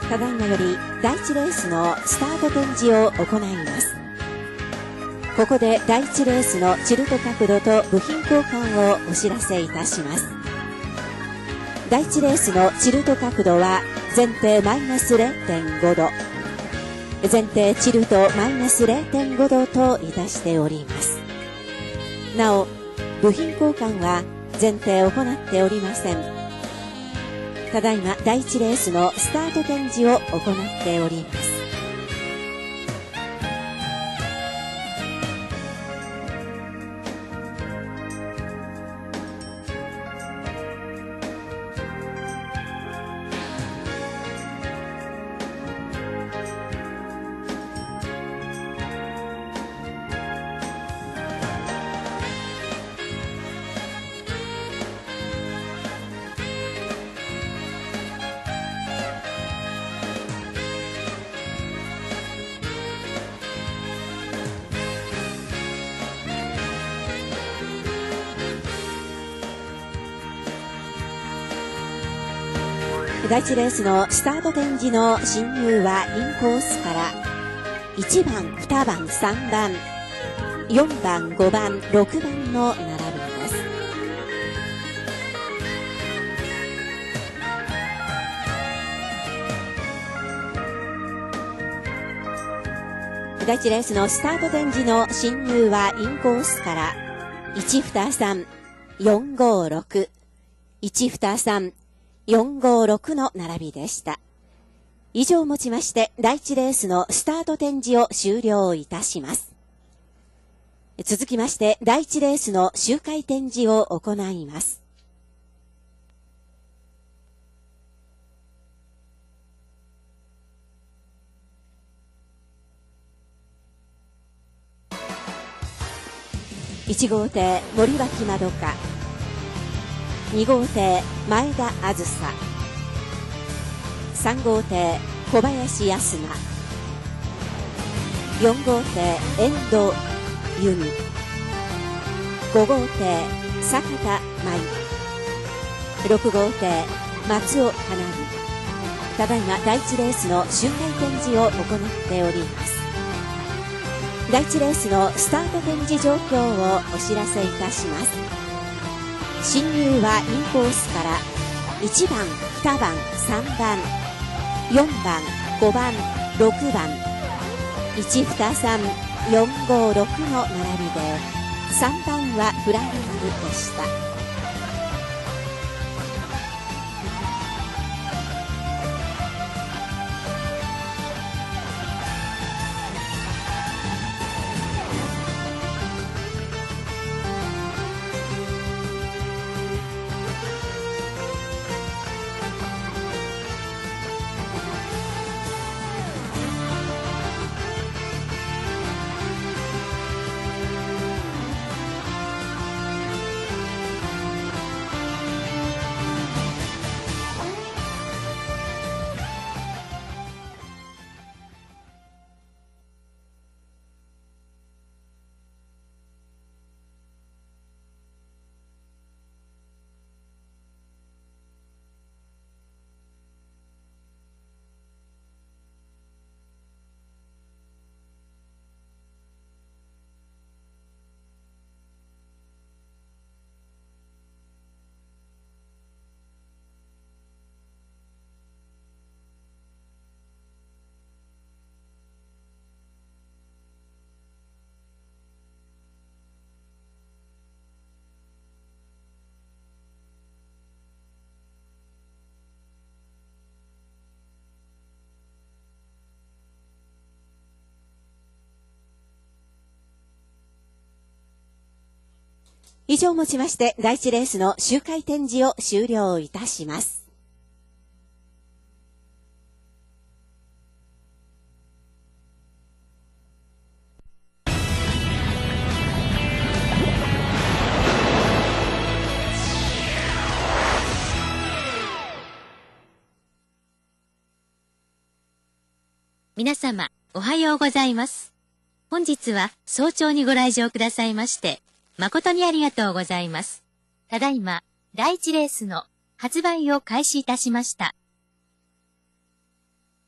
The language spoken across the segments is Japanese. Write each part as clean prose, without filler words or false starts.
ただいまより第1レースのスタート展示を行います。ここで第1レースのチルト角度と部品交換をお知らせいたします。第1レースのチルト角度は前提マイナス 0.5 度、前提チルトマイナス 0.5 度といたしております。なお、部品交換は前提行っておりません。ただいま第1レースのスタート展示を行っております。第1レースのスタート展示の進入はインコースから1番、2番、3番、4番、5番、6番の並びです。第1レースのスタート展示の進入はインコースから1、2、3、4、5、6、1、2、3、456の並びでした。以上をもちまして第1レースのスタート展示を終了いたします。続きまして第1レースの周回展示を行います。1号艇森脇まどか、2号艇前田あずさ、3号艇小林康馬、4号艇遠藤由美、5号艇坂田舞、6号艇松尾かなみ。ただいま第1レースの周回展示を行っております。第1レースのスタート展示状況をお知らせいたします。進入はインコースから1番、2番、3番、4番、5番、6番、1、2、3、4、5、6の並びで、3番はフライングでした。以上をもちまして第1レースの周回展示を終了いたします。 皆様、おはようございます。本日は早朝にご来場くださいまして、誠にありがとうございます。ただいま、第1レースの発売を開始いたしました。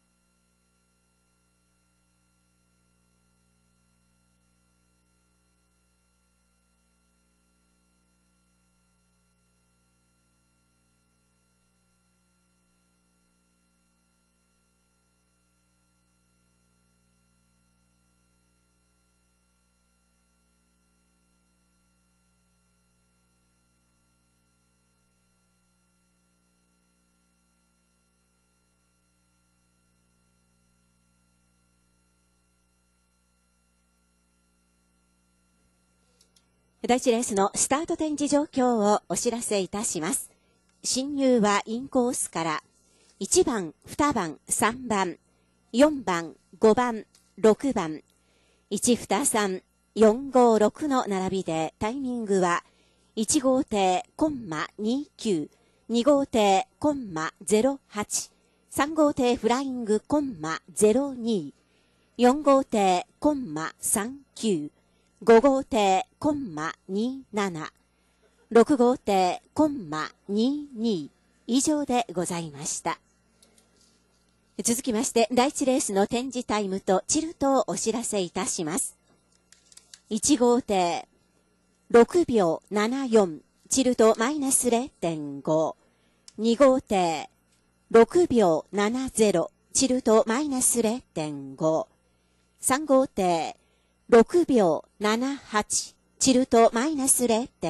第1レースのスタート展示状況をお知らせいたします。進入はインコースから1番、2番、3番、4番、5番、6番、1、2、3、4、5、6の並びでタイミングは1号艇コンマ29、2号艇コンマ08、3号艇フライングコンマ02、4号艇コンマ39、5号艇コンマ27、6号艇コンマ22以上でございました。続きまして第1レースの展示タイムとチルトをお知らせいたします。1号艇6秒74、チルトマイナス 0.5。2号艇6秒70、チルトマイナス 0.5。3号艇6秒78、チルトマイナス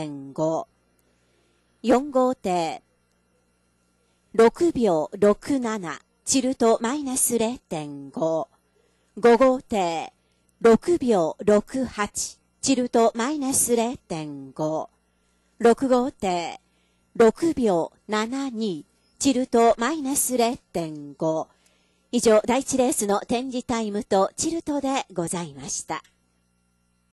0.5。4号艇6秒67、チルトマイナス 0.5。5号艇6秒68、チルトマイナス 0.5。6号艇6秒72、チルトマイナス 0.5。以上、第1レースの展示タイムとチルトでございました。